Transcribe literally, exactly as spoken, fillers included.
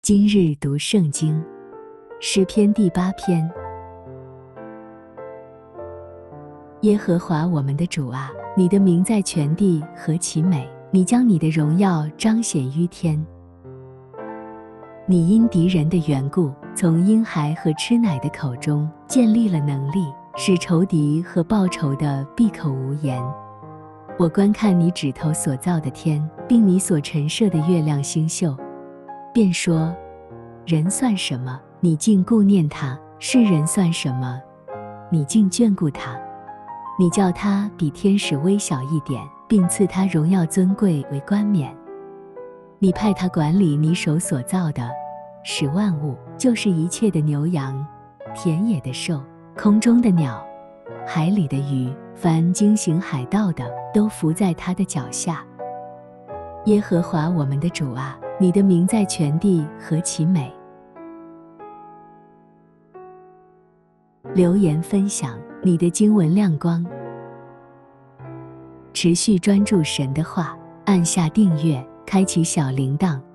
今日读圣经，诗篇第八篇。耶和华我们的主啊，你的名在全地何其美！你将你的荣耀彰显于天。你因敌人的缘故，从婴孩和吃奶的口中建立了能力，使仇敌和报仇的闭口无言。我观看你指头所造的天，并你所陈设的月亮星宿，便说：人算什么，你竟顾念他；世人算什么，你竟眷顾他。你叫他比天使微小一点，并赐他荣耀尊贵为冠冕。你派他管理你手所造的，使万物，就是一切的牛羊、田野的兽、空中的鸟、海里的鱼，凡经行海道的，都伏在他的脚下。耶和华我们的主啊，你的名在全地何其美！留言分享你的经文亮光，持续专注神的话，按下订阅，开启小铃铛，